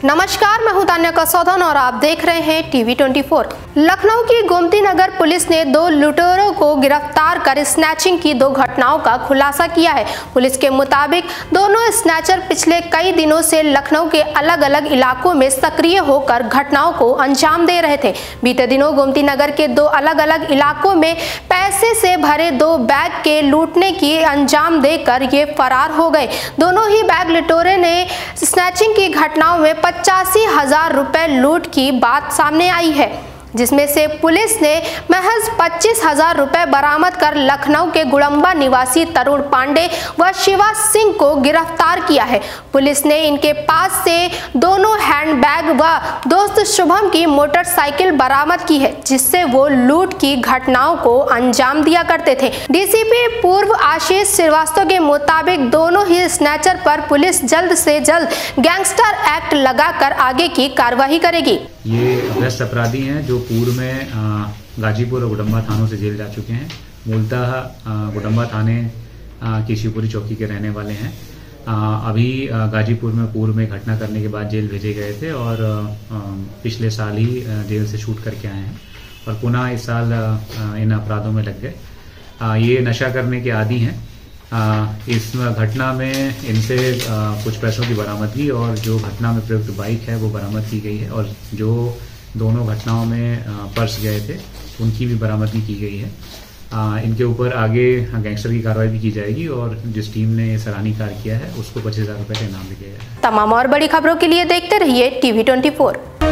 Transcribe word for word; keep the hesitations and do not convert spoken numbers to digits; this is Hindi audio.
नमस्कार, मैं हूं तान्या कसौधन और आप देख रहे हैं टीवी ट्वेंटी फोर। लखनऊ की गोमती नगर पुलिस ने दो लुटेरों को गिरफ्तार कर स्नैचिंग की दो घटनाओं का खुलासा किया है। पुलिस के मुताबिक दोनों स्नैचर पिछले कई दिनों से लखनऊ के अलग अलग इलाकों में सक्रिय होकर घटनाओं को अंजाम दे रहे थे। बीते दिनों गोमती नगर के दो अलग अलग इलाकों में पैसे से भरे दो बैग के लूटने की अंजाम देकर ये फरार हो गए। दोनों ही बैग लुटेरों ने स्नैचिंग की घटनाओं में पचासी हजार रुपए लूट की बात सामने आई है, जिसमें से पुलिस ने महज पच्चीस हजार रुपए बरामद कर लखनऊ के गुड़म्बा निवासी तरुण पांडे व शिवा सिंह को गिरफ्तार किया है। पुलिस ने इनके पास से दोनों हैंडबैग व दोस्त शुभम की मोटरसाइकिल बरामद की है, जिससे वो लूट की घटनाओं को अंजाम दिया करते थे। डीसीपी पूर्व आशीष श्रीवास्तव के मुताबिक दोनों ही स्नैचर पर पुलिस जल्द से जल्द गैंगस्टर एक्ट लगाकर आगे की कार्रवाई करेगी। ये अभ्यस्त अपराधी हैं जो पूर्व में गाजीपुर और गुड़म्बा थानों से जेल जा चुके हैं। मूलतः गुड़म्बा थाने की शिवपुरी चौकी के रहने वाले हैं। आ, अभी आ, गाजीपुर में पूर्व में घटना करने के बाद जेल भेजे गए थे और आ, पिछले साल ही जेल से छूट करके आए हैं और पुनः इस साल आ, इन अपराधों में लग गए। आ, ये नशा करने के आदी हैं। आ, इस घटना में इनसे आ, कुछ पैसों की बरामदगी और जो घटना में प्रयुक्त बाइक है वो बरामद की गई है और जो दोनों घटनाओं में आ, पर्स गए थे उनकी भी बरामदगी की गई है। आ, इनके ऊपर आगे गैंगस्टर की कार्रवाई भी की जाएगी और जिस टीम ने सराहनीय कार्य किया है उसको पच्चीस हजार रुपये का इनाम भी दिया है। तमाम और बड़ी खबरों के लिए देखते रहिए टीवी ट्वेंटी फोर।